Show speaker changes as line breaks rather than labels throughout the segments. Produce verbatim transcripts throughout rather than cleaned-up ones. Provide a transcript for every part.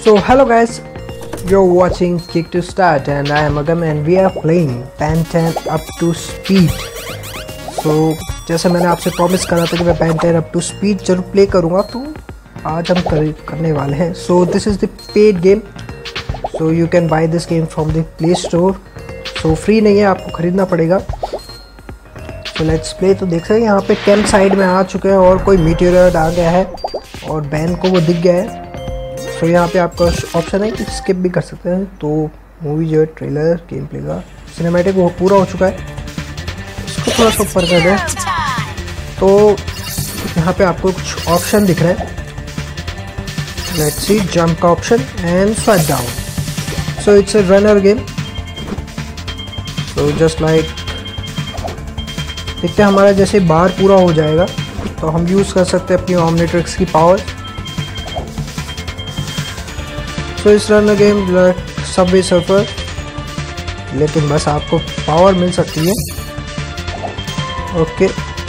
So hello guys, you're watching Kick to Start and I am Agam and we are playing Ben ten up to speed. So जैसे मैंने आपसे promise करा था कि मैं Ben ten up to speed जरूर play करूँगा, तो आज हम कर, करने वाले हैं. So this is the paid game, so you can buy this game from the Play Store. So free नहीं है, आपको खरीदना पड़ेगा. So let's play. तो देख सकते हैं यहाँ पे कैंप साइड में आ चुके हैं और कोई मीटियोराइड आ गया है और बैन को वो दिख गया है. तो यहाँ पे आपका ऑप्शन है कि स्किप भी कर सकते हैं. तो मूवी जो है ट्रेलर गेम प्ले का सिनेमैटिक वो पूरा हो चुका है, इसको थोड़ा सा ऊपर कर दें. तो यहाँ पे आपको कुछ ऑप्शन दिख रहा है. लेट्स सी, जंप का option and swipe down. So it's a runner game. So just like देखते हैं हमारा जैसे बार पूरा हो जाएगा तो हम यूज़ कर सकते हैं अपनी ओमनीट्रिक्स की पावर. सो इस रन गेम सबवे सर्फर, लेकिन बस आपको पावर मिल सकती है. ओके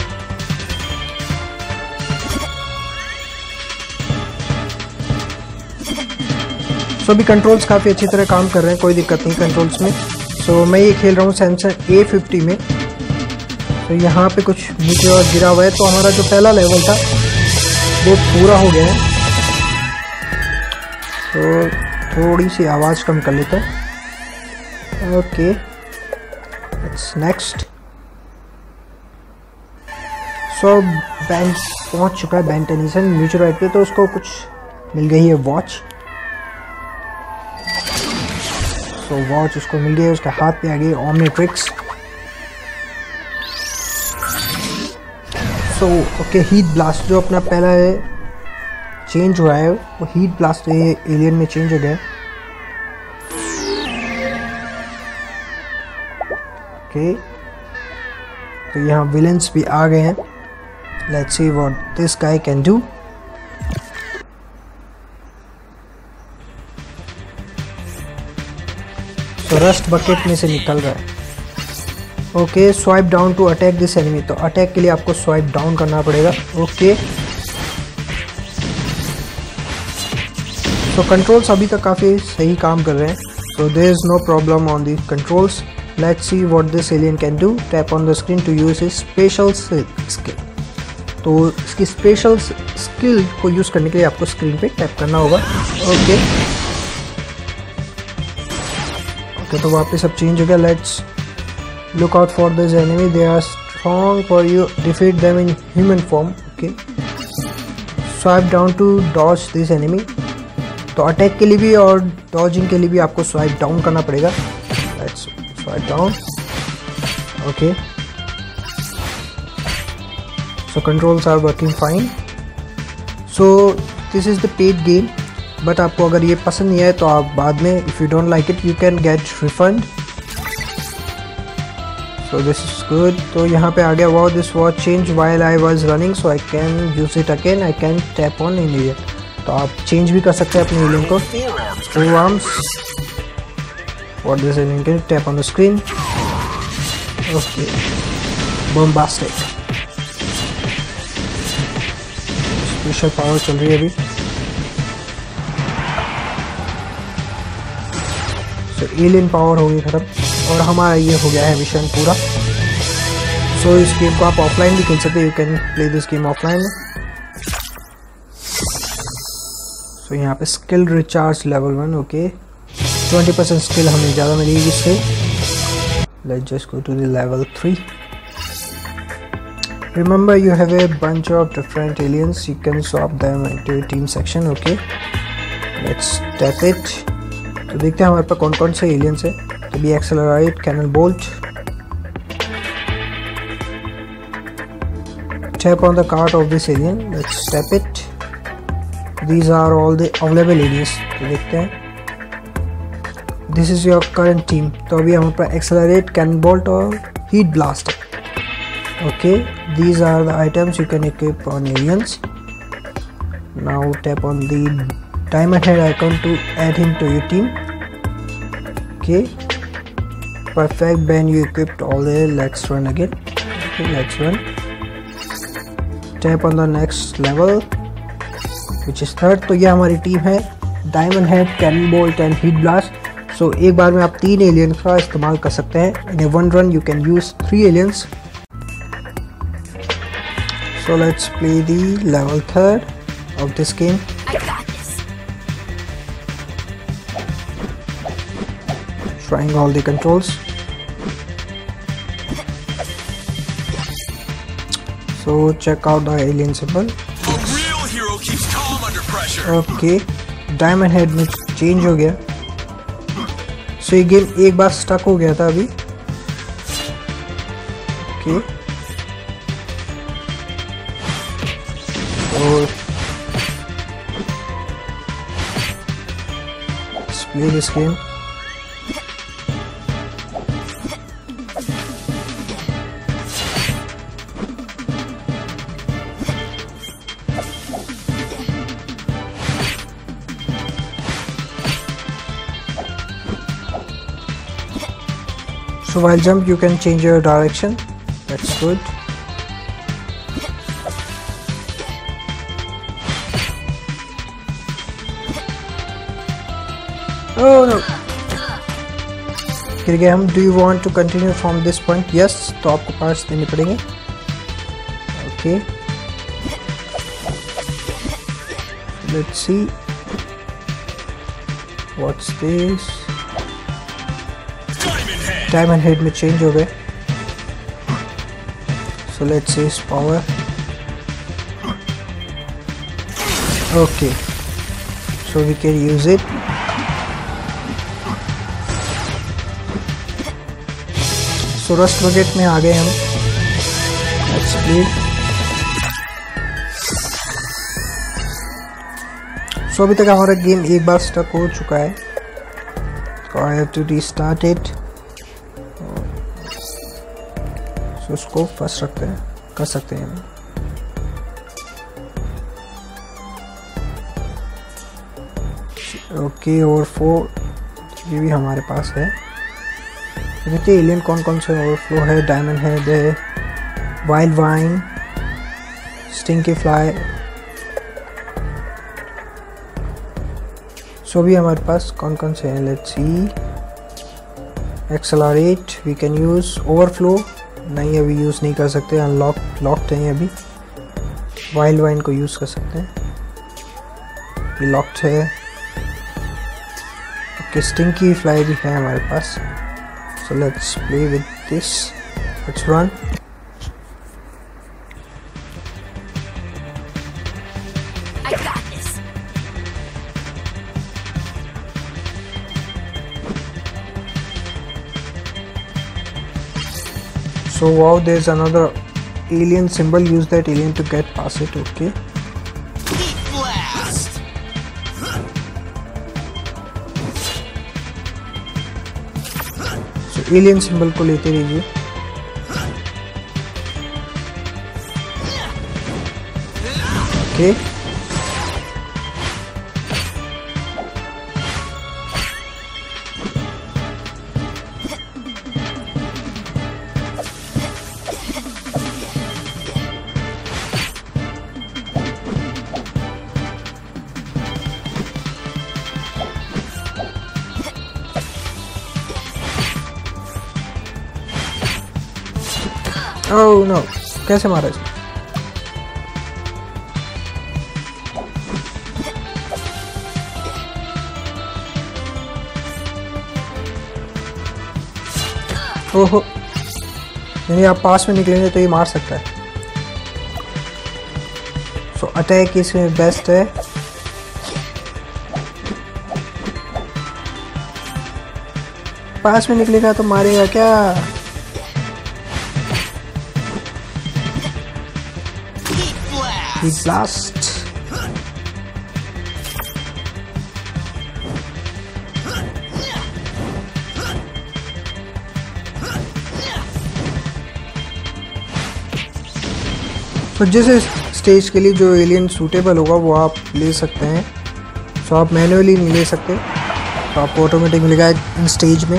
सो अभी कंट्रोल्स काफ़ी अच्छी तरह काम कर रहे हैं, कोई दिक्कत नहीं कंट्रोल्स में. सो so, मैं ये खेल रहा हूँ सैमसंग ए फिफ्टी में. तो so, यहाँ पे कुछ नीचे और गिरा हुआ है, तो हमारा जो पहला लेवल था वो पूरा हो गया है. तो थोड़ी सी आवाज़ कम कर लेते हैं. Okay it's next. So Ben पहुँच चुका है बैन टेनिसन मीटियोराइड पे, तो उसको कुछ मिल गई है वॉच. सो वॉच उसको मिल गई, उसके हाथ पे आ गई Omnitrix. So okay heat Blast जो अपना पहला है चेंज हुआ है, वो हीट ब्लास्ट एलियन में चेंज हो गया. ओके तो यहाँ विलेंस भी आ गए हैं. Let's see what this guy can do. तो रस्ट बकेट में से निकल रहा है. Okay swipe down to attack this enemy. तो अटैक के लिए आपको स्वाइप डाउन करना पड़ेगा. ओके तो कंट्रोल्स अभी तक काफ़ी सही काम कर रहे हैं. So there is no problem on the controls. Let's see what this alien can do. Tap on the screen to use his special skill. तो इसकी स्पेशल स्किल को यूज़ करने के लिए आपको स्क्रीन पे टैप करना होगा. ओके ओके तो वापस सब चेंज हो गया. Let's look out for this enemy, they are strong for you, defeat them in human form. Okay swipe down to dodge this enemy. तो अटैक के लिए भी और डॉजिंग के लिए भी आपको स्वाइप डाउन करना पड़ेगा. Let's swipe down. Okay so controls are working fine. So this is the paid game, but आपको अगर ये पसंद नहीं आए तो आप बाद में if you don't like it you can get refund. So this is good. तो यहाँ पे आ गया wow this watch change while I was running, so I can use it again. I can tap on in area. तो आप change भी कर सकते हैं अपने एलियन को. Two arms what this alien can tap on the screen. Okay bombastic special power चल रही है अभी. सो एलियन पावर हो गई खत्म और हमारा ये हो गया है मिशन पूरा. सो so, इस गेम को आप ऑफलाइन भी खेल सकते हैं. You can play this game offline. So so, यहाँ पे skill recharge level one. Okay twenty percent skill हमें ज़्यादा मिलेगी इससे. Let's just go to the level three. Remember you have a bunch of different aliens, you can swap them into team section. Okay let's tap it. तो देखते हैं हमारे पास कौन कौन से एलियंस है. तो be Accelerate, Cannonbolt. Tap on the card of this alien. Let's tap it. These are all the available areas. तो देखते हैं. This is your current team. तो अभी हमारे पास एक्सेलरेट, कैननबोल्ट और हीट ब्लास्ट है. Okay, these are the items you can equip on aliens. Now tap on the diamondhead icon to add him to your team. Okay, perfect. Ben, you equipped all the. Let's run again. Okay, let's run. Tap on the next level. Which is third. तो ये हमारी team है Diamond Head, Cannonbolt and Heatblast. So एक बार में आप तीन aliens का इस्तेमाल कर सकते हैं। In a one run you can use three aliens. So let's play the level third of this game. Trying all the controls. So check out the alien symbol.
A real hero keeps calm under pressure.
Okay, diamond head में change हो गया। So ये game एक बार stuck हो गया था अभी। Okay. और let's play this game. So while jump you can change your direction. That's good. Oh no. गिर गए हम। Do you want to continue from this point? Yes. तो आपको पास देने पड़ेंगे। Okay. Let's see. What's this? Diamond Head में change हो गए। So let's see his power. Okay, so we can use it. So Rust Bucket में आ गए हम। Let's play. सो अभी तक हमारा गेम एक बार स्टक हो चुका है। So I have to restart it. So उसको फर्स्ट रखते हैं, कर सकते हैं। ओके, ओवरफ्लो ये भी हमारे पास है। देखिए एलियन कौन कौन से ओवरफ्लो है। डायमंड हेड है, वाइल्ड वाइन, स्टिंकीफ्लाई। सो भी हमारे पास कौन कौन से हैं। Let's see. Accelerate we can use. Overflow नहीं, अभी यूज़ नहीं कर सकते, अनलॉक लॉक्ड है अभी। वाइल्ड वाइन को यूज़ कर सकते हैं, ये लॉक्ड है। ओके, स्टिंकी फ्लाई भी है हमारे पास। So let's play with this. Let's run. So wow, there's another alien symbol. Use that alien to get past it. Okay.
Heatblast.
So alien symbol को लेते रहिए। Okay. Oh no, कैसे मारा इसको? ओहो, यानी आप पास में निकलेंगे तो ये मार सकता है। सो अटैक इसमें बेस्ट है। पास में निकलेगा तो मारेगा क्या? Heatblast. तो जिस स्टेज के लिए जो एलियन सूटेबल होगा वो आप ले सकते हैं। तो आप मैन्युअली नहीं ले सकते, तो आपको ऑटोमेटिक मिलेगा इन स्टेज में।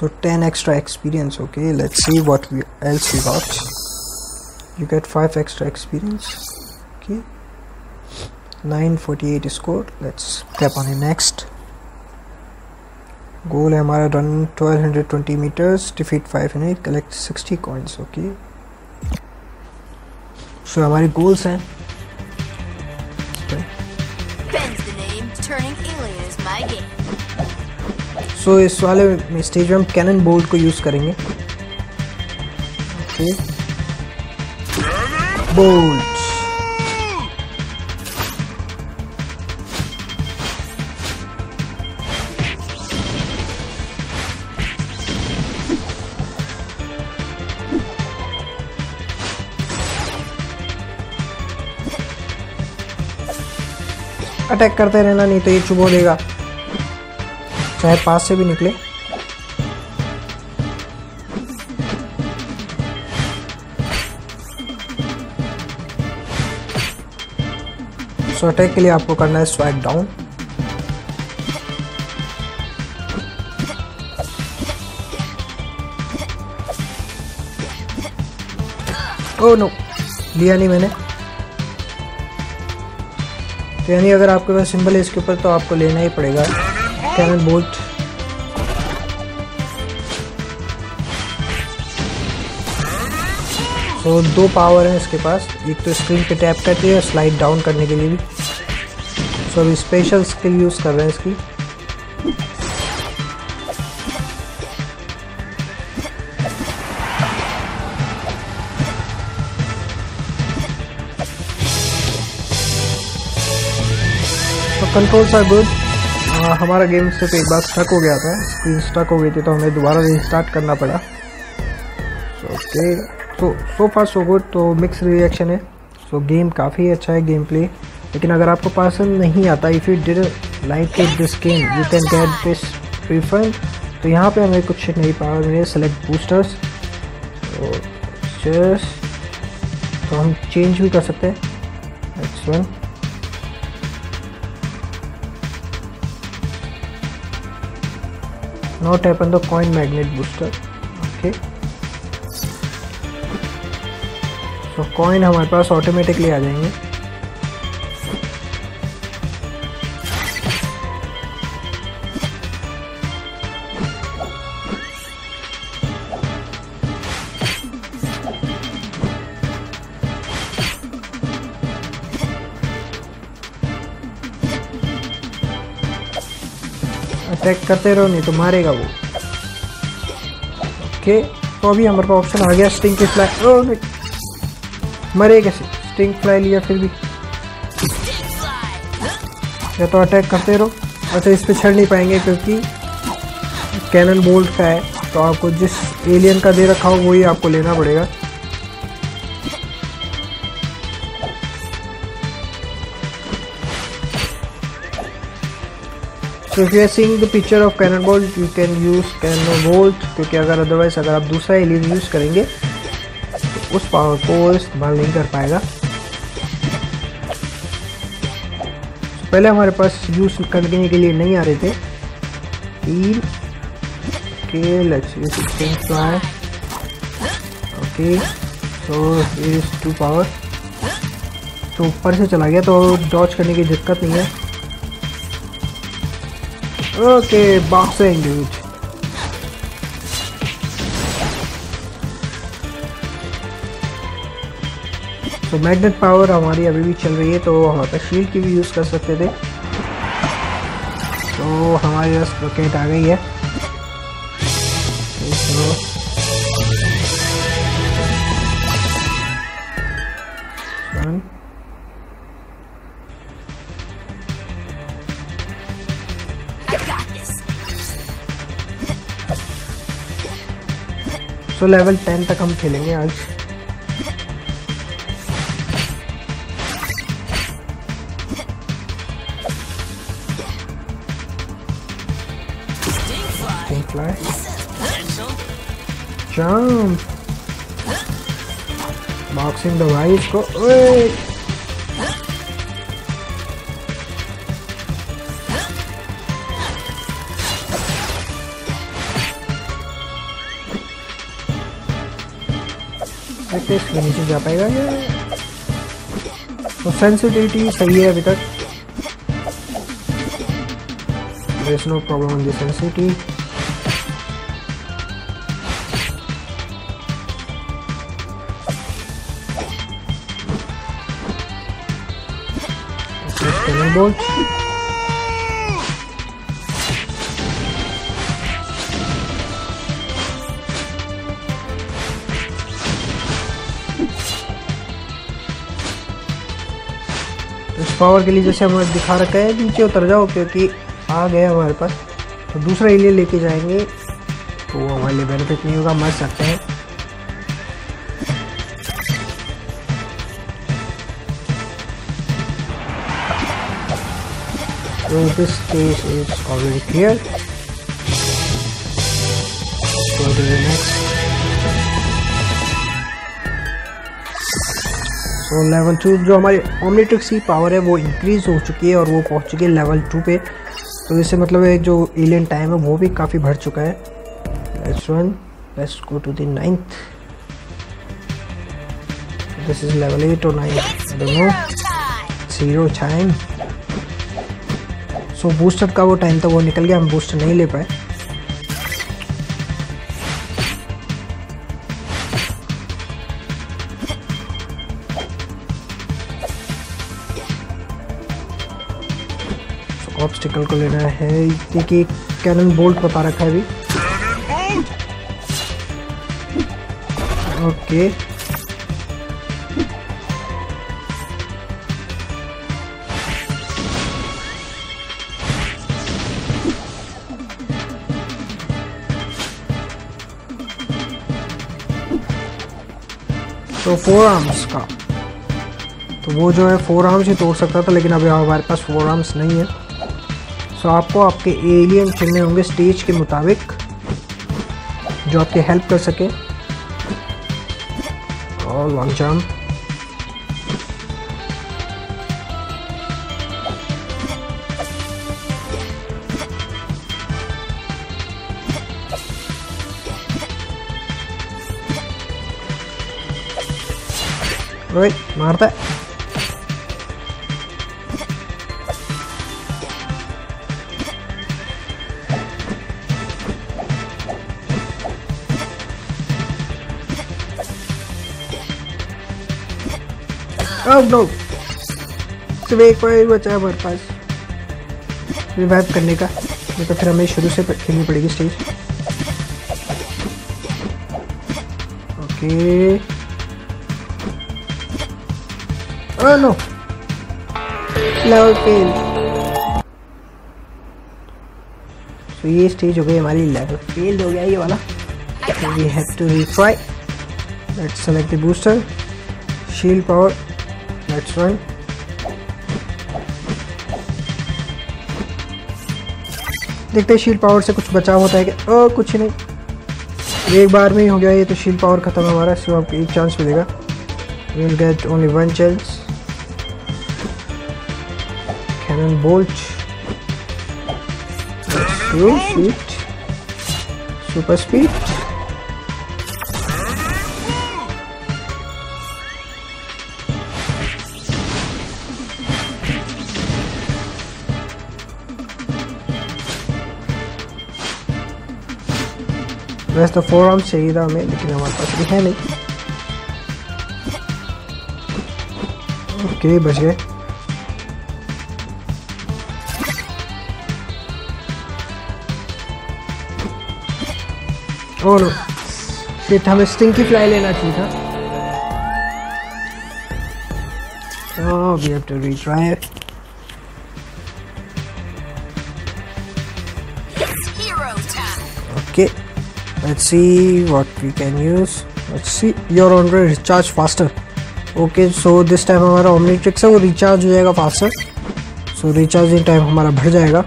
So ten extra experience. Okay, let's see what we else we got. You get five extra experience. Okay, nine forty-eight score. Let's tap on the next. Goal है हमारा run twelve twenty meters, defeat five enemies, collect sixty coins. Okay, so हमारे goals हैं. So इस वाले stage में हम cannonbolt को use करेंगे. Okay, bolt. अटैक करते रहना, नहीं तो ये चुभो देगा, चाहे पास से भी निकले. सो अटैक के लिए आपको करना है स्वैग डाउन. ओह नो, लिया नहीं मैंने. तो यानी अगर आपके पास सिंबल है इसके ऊपर तो आपको लेना ही पड़ेगा cannonbolt. तो दो पावर हैं इसके पास, एक तो स्क्रीन पे टैप करके है स्लाइड डाउन करने के लिए भी. सो अभी स्पेशल स्किल यूज कर रहे हैं इसकी. Controls are good. हमारा गेम से तो एक बार स्टक हो गया था, स्क्रीन स्टक हो गई थी तो हमें दोबारा रीस्टार्ट करना पड़ा. ओके, तो सो फार सो गुड. तो मिक्स रिएक्शन है. सो गेम काफ़ी अच्छा है गेम प्ले, लेकिन अगर आपको पसंद नहीं आता, if you did like this game you can get this refund. तो यहाँ पे हमें कुछ नहीं पाया, मैंने सेलेक्ट बूस्टर्स. तो जस्ट तो हम चेंज भी कर सकते हैं. Next one. Now tap on the coin magnet booster. Okay. So coin हमारे पास ऑटोमेटिकली आ जाएंगे. अटैक करते रहो, नहीं तो मारेगा वो. ओके, तो अभी हमारे पास ऑप्शन आ गया स्टिंकीफ्लाई. ओह नहीं, मरे कैसे? स्टिंकीफ्लाई लिया फिर भी. या तो अटैक करते रहो. अच्छा, इस पे चढ़ नहीं पाएंगे क्योंकि कैननबोल्ट का है, तो आपको जिस एलियन का दे रखा हो वही आपको लेना पड़ेगा. So if you are seeing the picture of cannonbolt, you can use cannonbolt, क्योंकि अगर अदरवाइज अगर आप दूसरा एलियन यूज करेंगे तो उस पावर को इस्तेमाल नहीं कर पाएगा. so, पहले हमारे पास यूज करने के लिए नहीं आ रहे थे. तीन. Okay, let's use Stinkfly. Okay, so is two power. तो ऊपर से चला गया तो डॉज करने की दिक्कत नहीं है. Okay, boxing dude. तो मैग्नेट पावर हमारी अभी भी चल रही है, तो हमारे पास शील्ड की भी यूज कर सकते थे. तो हमारे पास रॉकेट आ गई है. तो लेवल टेन तक हम खेलेंगे आज. Stinkfly. Jump. Boxing दवाई इसको. ओए. देखते इसके नीचे जा पाएगा या तो सेंसिटिविटी सही है अभी तक। There is no problem on the sensitivity. Cannonbolt. इस पावर के लिए जैसे हमें दिखा रखा है नीचे उतर जाओ क्योंकि आ गया हमारे पास, तो दूसरा एलियन लेके जाएंगे तो वो हमारे लिए बेनिफिट नहीं होगा, मर सकते हैं। So this case is already clear. Go to the next. So level two जो हमारी ओमनीट्रिक्स की पावर है वो इंक्रीज हो चुकी है और वो पहुंच चुकी है लेवल टू पे। तो इससे मतलब है जो एलियन टाइम है वो भी काफ़ी बढ़ चुका है। Let's run, let's go to the ninth. This is level eight और nine, I don't know, zero time. So booster का वो टाइम था वो निकल गया, हम बूस्टर नहीं ले पाए। ऑब्स्टिकल को लेना है, देखिए कैनन बोल्ट बता रखा है अभी। ओके तो फोर आर्म्स का तो वो जो है फोर आर्म्स ही तोड़ सकता था, लेकिन अभी हमारे पास फोर आर्म्स नहीं है। सो so, आपको आपके एलियन चुनने होंगे स्टेज के मुताबिक जो आपकी हेल्प कर सके। और लॉन्ग जंप, रोहित मारता है। Oh no! सिर्फ एक पॉइंट बचा है हमारे पास रिवाइव करने का, नहीं तो फिर हमें शुरू से खेलनी पड़ेगी stage. Okay oh no, level fail. तो ये स्टेज हो गई हमारी लेवल फेल हो गया ये वाला। We have to retry. Let's select the booster, shield power, let's run. देखते हैं शील्ड पावर से कुछ बचाव होता है कि ओ कुछ नहीं, एक बार में ही हो गया ये तो शील्ड पावर खत्म है हमारा। सो आपको एक चांस मिलेगा, we will get only one chance. Cannonbolt, speed, super speed, वैसे तो फोर आर्म्स चाहिए था हमें, लेकिन हमारे पास भी है नहीं। ओके बच गए। ओह नो शिट, हमें स्टिंकी फ्लाई लेना चाहिए था। Oh, we have to retry it. Okay, let's see what we can use. Let's see, you're on to recharge faster. Okay, so this time हमारा Omnitrix है वो recharge हो जाएगा faster. सो recharging time हमारा बढ़ जाएगा।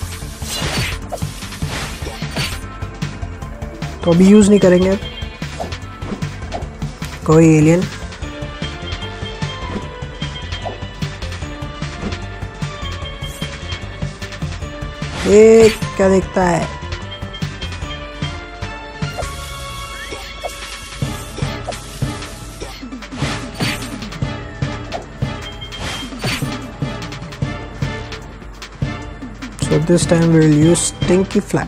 तो अभी यूज नहीं करेंगे कोई एलियन। ये क्या देखता है? So this time we will use stinkyfly.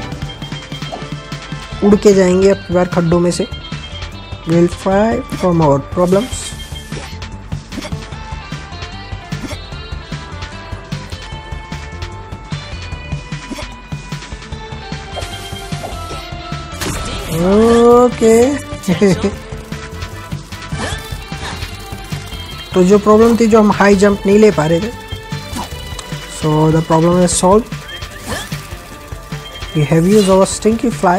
उड़ के जाएंगे अब बार खड्डों में से. We will fly from our problems. Okay. तो जो प्रॉब्लम थी जो हम हाई जंप नहीं ले पा रहे थे, so the problem is solved. We have used our stinkyfly.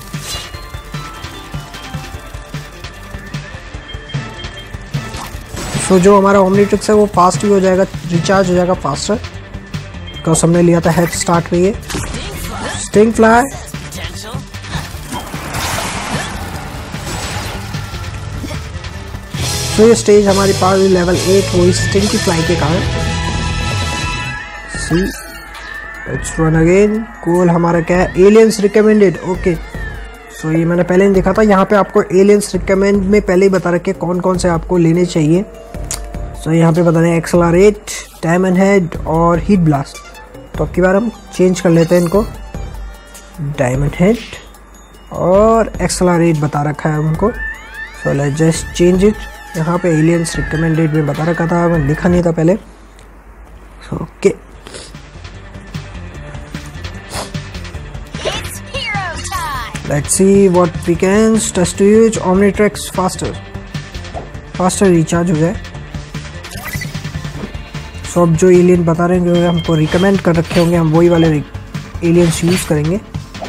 So जो हमारा Omnitrix है वो फास्ट भी हो जाएगा, रिचार्ज हो जाएगा फास्टर, बिकॉज हमने लिया था हेड स्टार्ट में ये stinkyfly. तो ये स्टेज हमारी पावर लेवल एट हुई स्टिंकीफ्लाई के कारण. See let's run again. Cool हमारा क्या है, एलियंस रिकमेंडेड. ओके, सो ये मैंने पहले नहीं देखा था. यहाँ पे आपको एलियंस रिकमेंड में पहले ही बता रखे कौन कौन से आपको लेने चाहिए. सो so, यहाँ पे बता रहे एक्सेलरेट, डायमंड हेड और हीट ब्लास्ट. तो अब की बार हम चेंज कर लेते हैं इनको. डायमंड हेड और एक्सेलरेट बता रखा है हमको. So let's just change it. यहाँ पे एलियंस रिकमेंडेड में बता रखा था, मैं लिखा नहीं था पहले. Okay, let's see what we can test to use Omnitrix faster. Faster recharge हो जाए. सो अब जो एलियन बता रहे हैं जो हमको रिकमेंड कर रखे होंगे हम वही वाले एलियंस यूज करेंगे.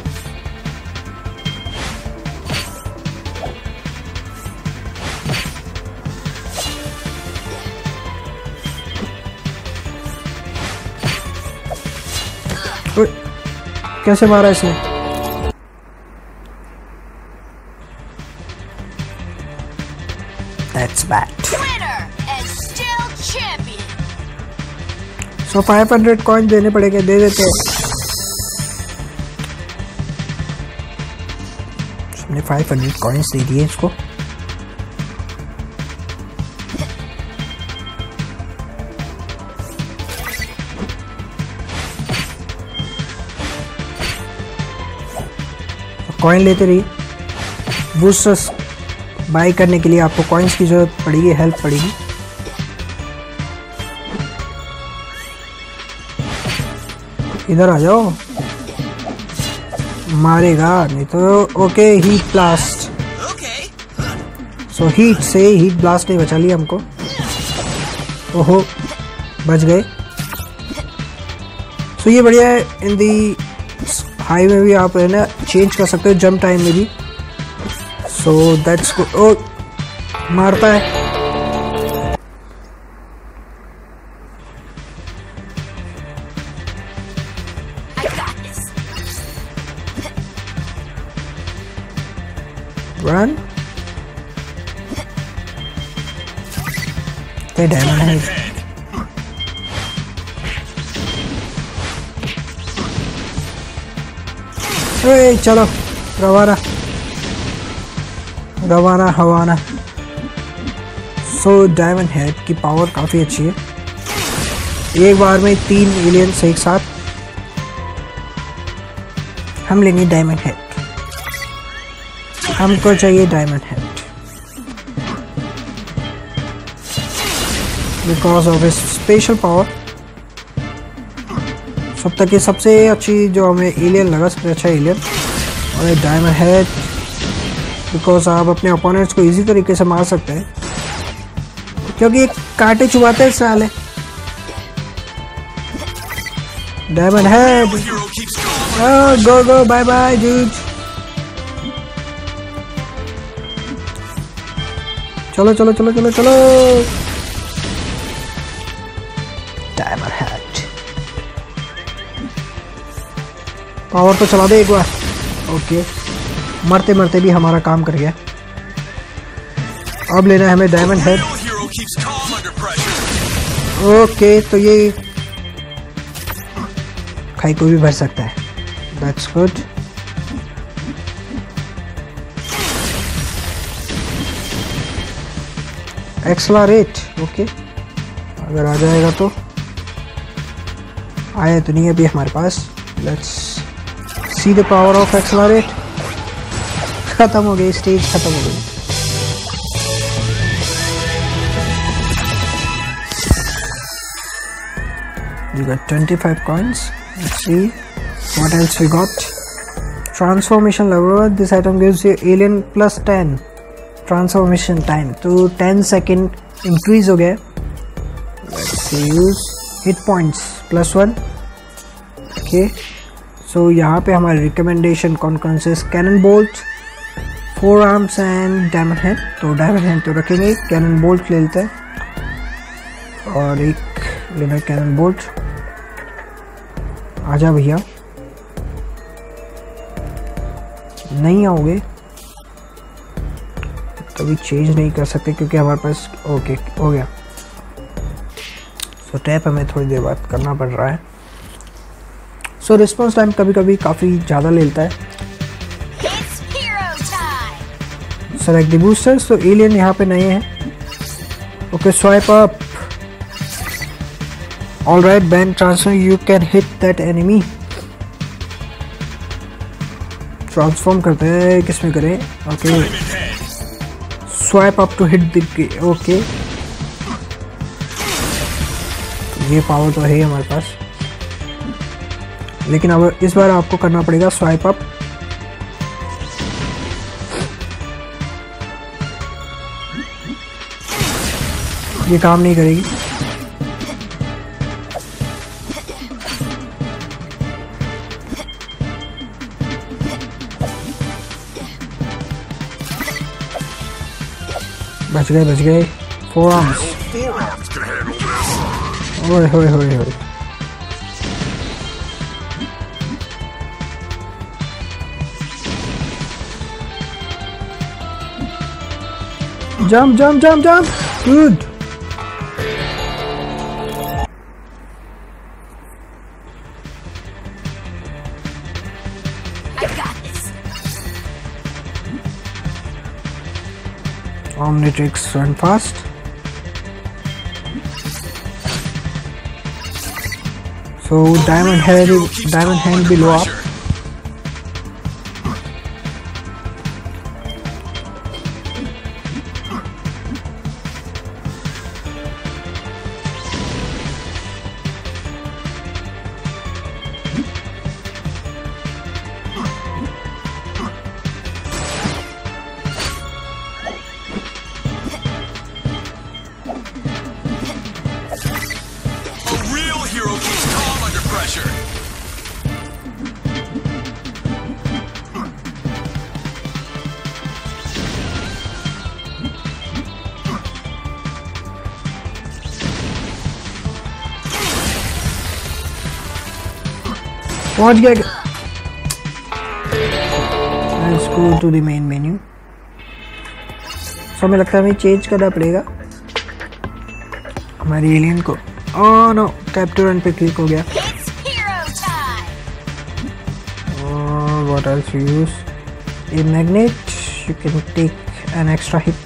कैसे मारा इसने? That's bad. So five hundred coin देने पड़ेंगे, दे देते हैं. हमने five hundred कॉइन्स दे दिए इसको. कॉइन लेते रहिए. बूस्टर्स बाई करने के लिए आपको कॉइन्स की जरूरत पड़ेगी, हेल्प पड़ेगी. इधर आ जाओ, मारेगा नहीं तो. Okay, heat blast. So heat से हीट ब्लास्ट ने बचा लिया हमको. ओहो, बच गए. सो so, ये बढ़िया है. इन दी हाई में भी आप है ना चेंज कर सकते हो, जंप टाइम में भी. So that's good. ओ, मारता है. रन. ते डायमंड है. ए, चलो रवाना रवाना हवाना. सो डायमंड हेड की पावर काफ़ी अच्छी है. एक बार में तीन एलियंस एक साथ. हम लेंगे डायमंड हेड. हमको चाहिए डायमंड हेड बिकॉज ऑफ इस स्पेशल पावर. सब तक ये सबसे अच्छी जो हमें एलियन लगा, सबसे अच्छा एलियन और डायमंड हेड. बिकॉज आप अपने ओपोनेंट्स को इजी तरीके से मार सकते हैं क्योंकि ये कांटे चुभाते हैं साले. Diamond head. Go go bye bye dude. चलो चलो चलो चलो चलो. डायमंड हेड पावर तो चला दे एक बार. ओके, मरते मरते भी हमारा काम कर गया. अब लेना है हमें डायमंड हेड. ओके, तो ये खाई को भी भर सकता है. That's good. एक्सेलरेट. ओके, अगर आ जाएगा तो आया तो नहीं अभी हमारे पास। Let's see the power of accelerate. खत्म हो गई, स्टेज खत्म हो गई। You got twenty-five coins. Let's see what else we got. Transformation level. This item gives you alien plus ten transformation time. तो ten second increase हो गया। Let's see, use hit points plus one. Okay. So यहाँ पे हमारे recommendation कौन कौन से? cannonbolt, four arms and diamondhead. तो diamondhead तो रखेंगे, cannonbolt ले लेते हैं और एक लेना cannonbolt। आजा भैया, नहीं आओगे कभी चेंज नहीं कर सकते क्योंकि हमारे पास ओके हो गया। सो so, टैप हमें थोड़ी देर बाद करना पड़ रहा है। सो रिस्पॉन्स टाइम कभी कभी काफ़ी ज़्यादा ले लेता है। Select the boosters. तो एलियन यहाँ पे नए हैं। Okay, swipe up. All right, Ben transfer. You can hit that enemy. Transform करते हैं, किसमें करें? Okay. Swipe up to hit the. Okay. ये पावर तो है ही हमारे पास, लेकिन अब इस बार आपको करना पड़ेगा स्वाइप अप। ये काम नहीं करेगी। बच गए बच गए। Four arms. ओए होए होए होए। Jump jump jump jump. Good. Omnitrix, run fast. So diamond head, diamond hand below up. पहुंच गया। Let's go to the main menu. So हमें लगता है हमें चेंज करना पड़ेगा हमारी एलियन को। ओह नो, कैप्चर रन पे क्लिक हो गया। Oh, what else you use? A magnet. You can take an extra hit.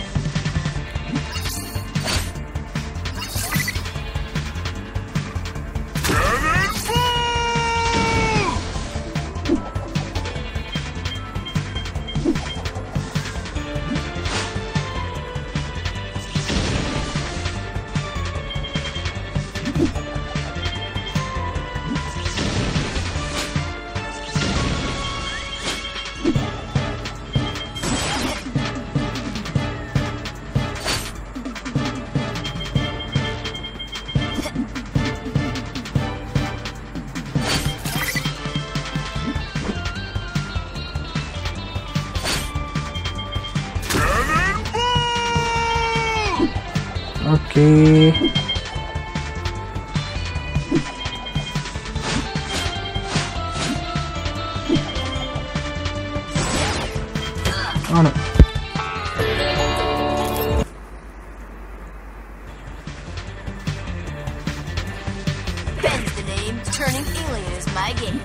Okay. Oh no.
Ben's the name. Turning alien is my game.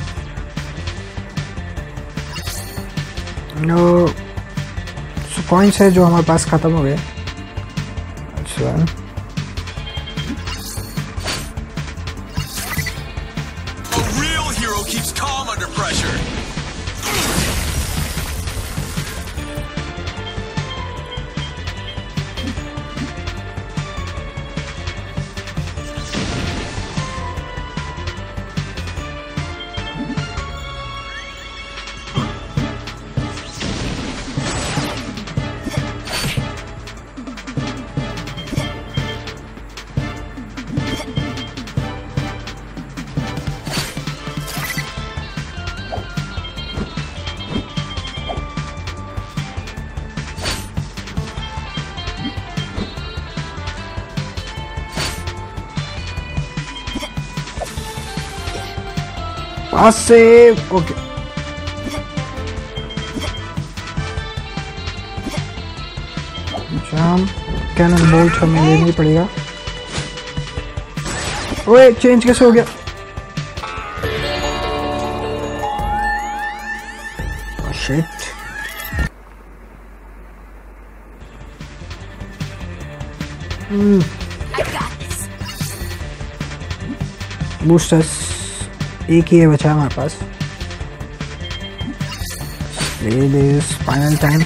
No. So coins है जो हमारे पास खत्म हो गए। अच्छा। आज से ओके जाम कैनन बोल्ट हमें लेना ही पड़ेगा। ओए चेंज कैसे हो गया? शिट हम्म बूस्टर्स एक ही है बचा हमारे पास। Play this final time.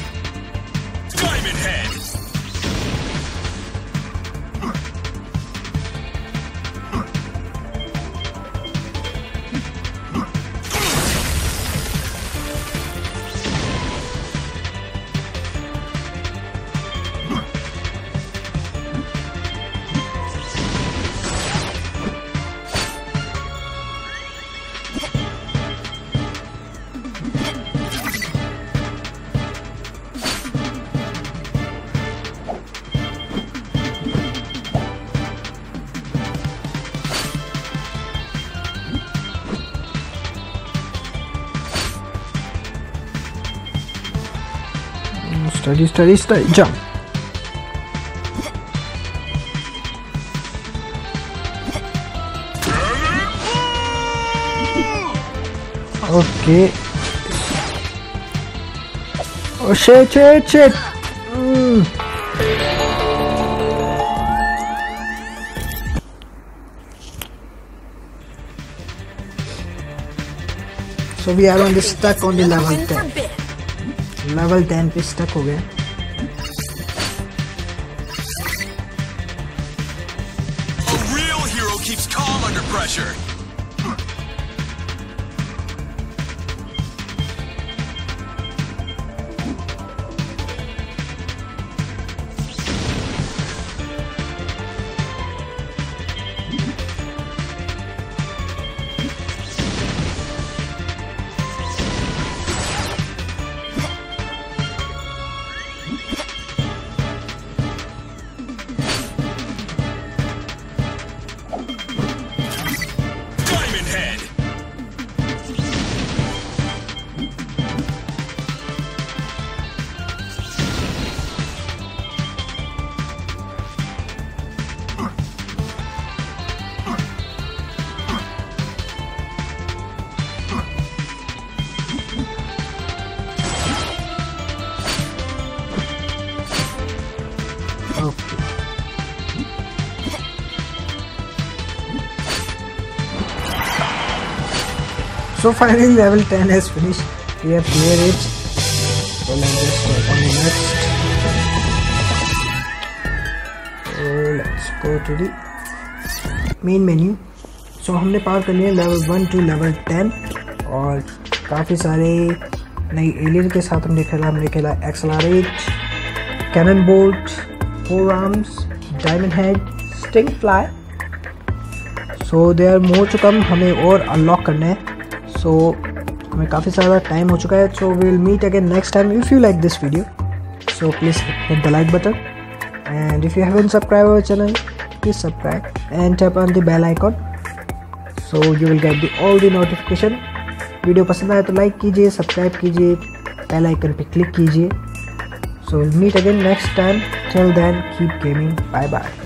Study, study, study, jump. Okay. Oh shit, shit, shit. Mm. So we are on the stuck on the level ten. Level ten पे स्टक हो गए।
A real hero keeps calm under pressure.
So finally level ten has finished. We have cleared it. So let's just start on the next. So let's go to the main menu. So हमने पार कर लिया level one to level ten और काफ़ी सारे नई alien के साथ हमने खेला। हमने खेला accelerate, cannonbolt, four arms, diamond head, stinkfly. So they are more to come, हमें और अनलॉक करना है। सो so, हमें काफ़ी सारा टाइम हो चुका है। So we will meet again next time. If you like this video so please hit the like button and if you haven't subscribe our channel please subscribe and tap on the bell icon so you will get the all the notification. Video पसंद आए तो like कीजिए, subscribe कीजिए, bell icon पे click कीजिए। So meet again next time. Till then keep gaming, bye bye.